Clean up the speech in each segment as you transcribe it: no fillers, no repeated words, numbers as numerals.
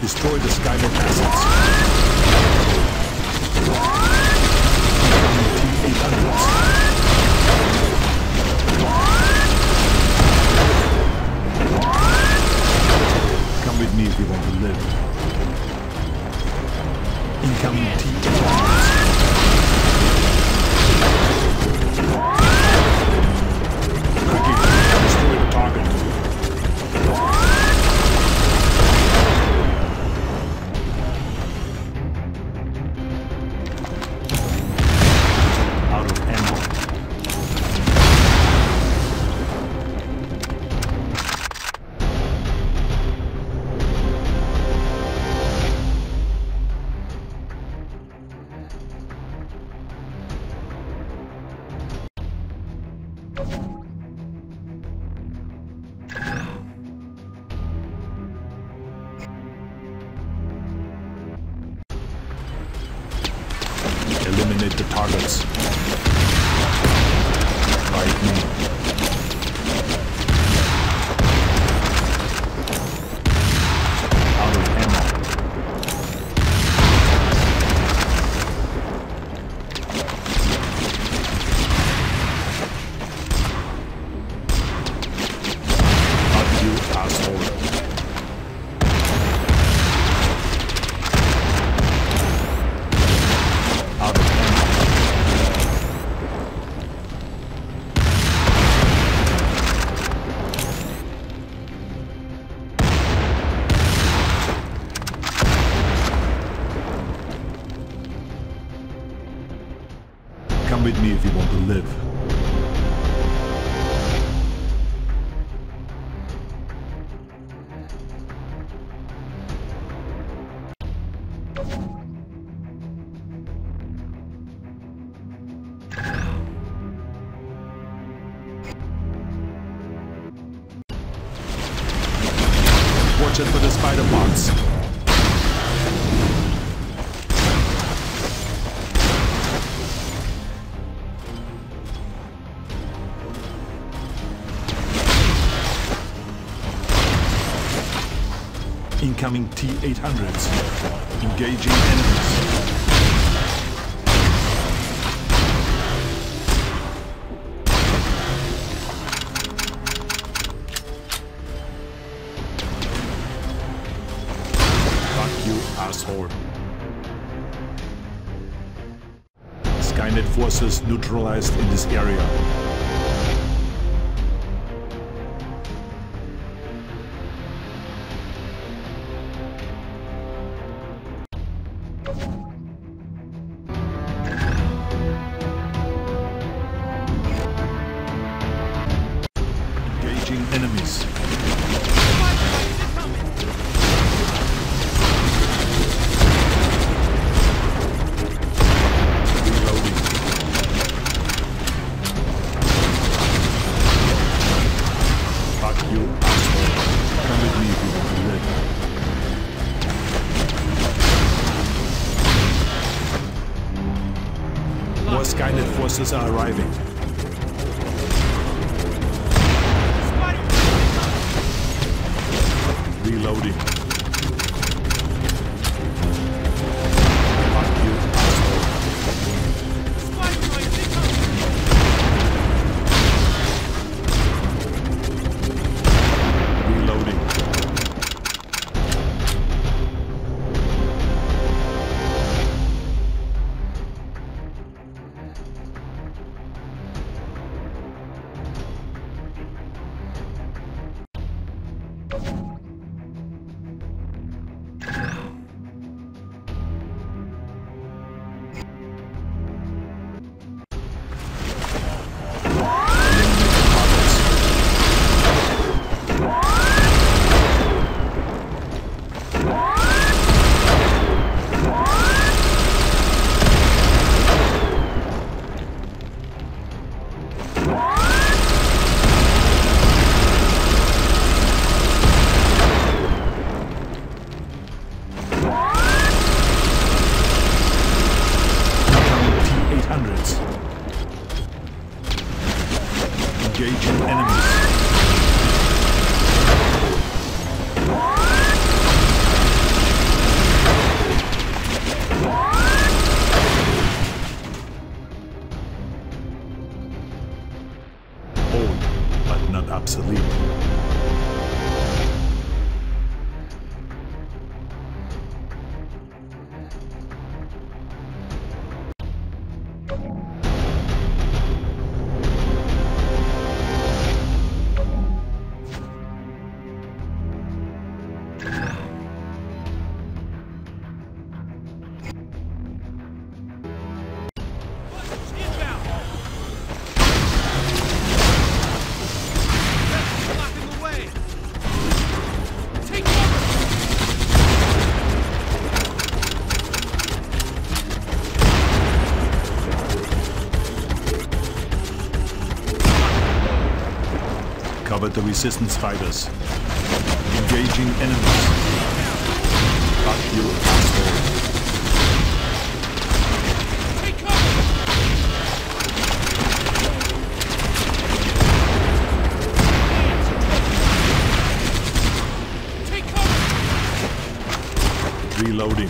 Destroy the Skynet assets. T-800s. Come with me if you want to live. Incoming T-800s. Quickly, destroy the target. Out of ammo. Eliminate the targets. Right me. Out of ammo. Fuck you, asshole. Come with me if you want to live. Watch it for the spider bots. Incoming T-800s. Engaging enemies. Fuck you, asshole. Skynet forces neutralized in this area. Enemies. Reloading. Fuck you, asshole. Come with me if you want to live. More Skynet forces are arriving. Reloading. Fuck you, asshole. Reloading. Engaging enemies. not obsolete. Cover the resistance fighters. Engaging enemies. Fuck you, asshole. Take cover! Take cover! Reloading.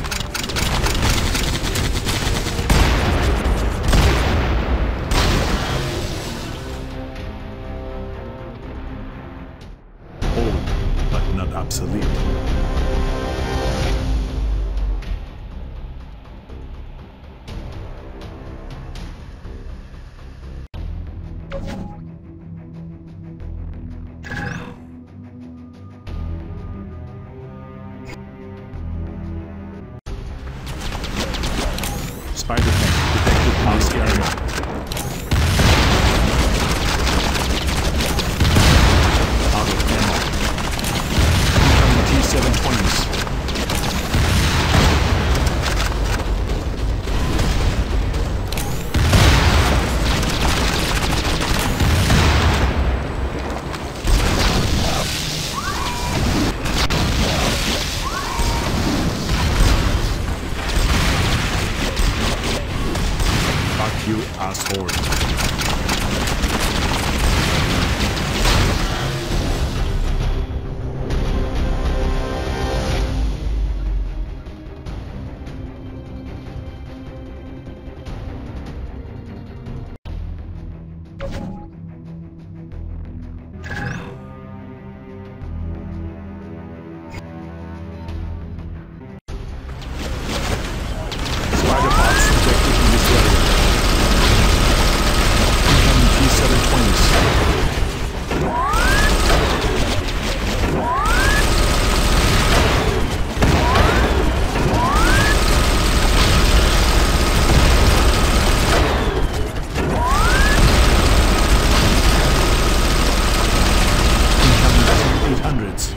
Old, but not obsolete. Spider tank detected in this area. Out of ammo. T-720s. Fuck you, asshole. Spider bots detected in this area. Incoming T-720s. Incoming T-800s.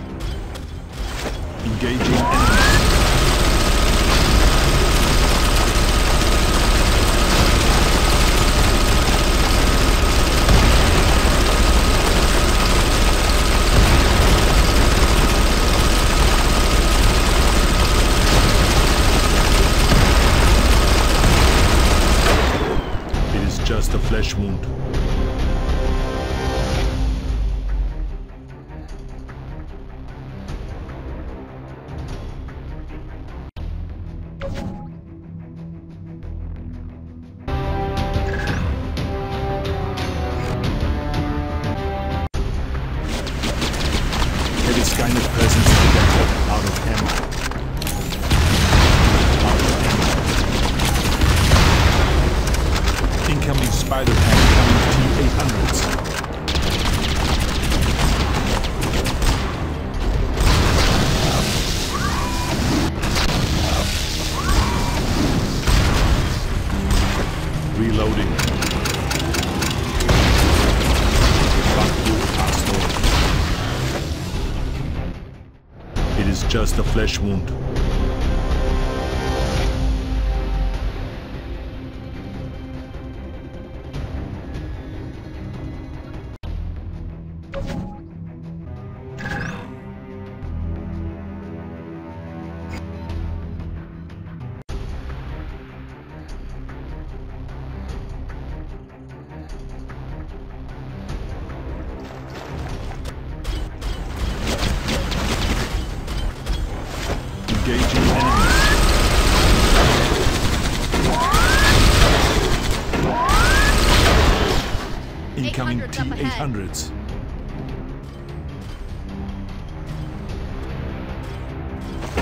Engaging enemies. It is just a flesh wound. Heavy Skynet presence detected. Out of ammo. Out of ammo. Incoming spider tank coming T-800s. Reloading. Fuck you, asshole. It is just a flesh wound. Engaging enemies. Incoming T-800s.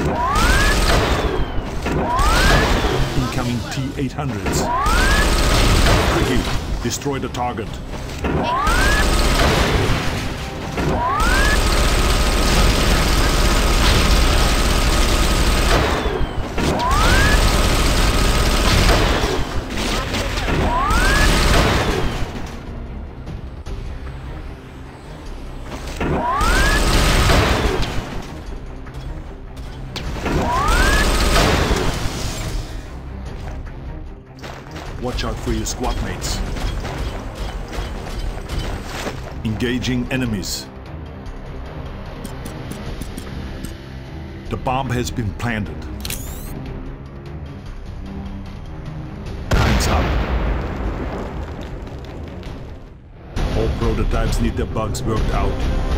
Incoming T-800s. Quickly, destroy the target. Watch out for your squad mates. Engaging enemies. The bomb has been planted. Time's up. All prototypes need their bugs worked out.